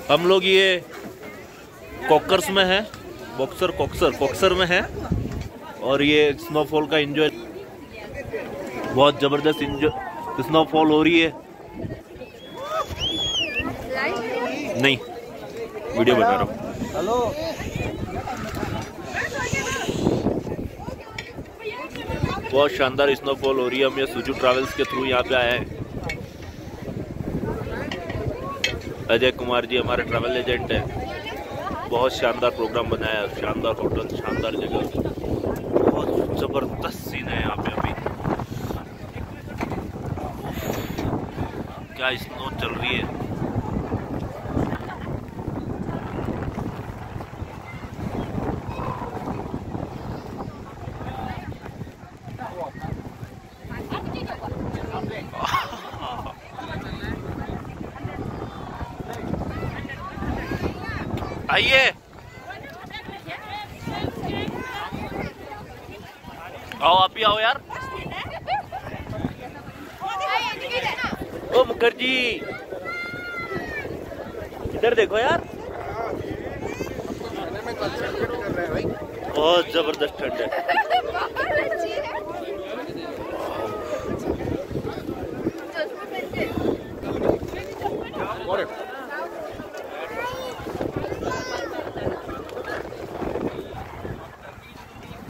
हम लोग ये कॉकर्स में है, कॉक्सर में है और ये स्नोफॉल का एंजॉय, बहुत जबरदस्त एंजॉय स्नोफॉल हो रही है। नहीं, वीडियो बना रहा हूँ। हेलो, बहुत शानदार स्नोफॉल हो रही है। हम ये सुजू ट्रैवल्स के थ्रू यहाँ पे आए हैं। अजय कुमार जी हमारे ट्रैवल एजेंट हैं। बहुत शानदार प्रोग्राम बनाया है, शानदार होटल, शानदार जगह, बहुत जबरदस्त सीन है यहाँ पे। अभी क्या स्नो चल रही है। आइए, आओ, आप ही आओ यार। ओ मुखर्जी, इधर देखो यार, बहुत जबरदस्त ठंड है।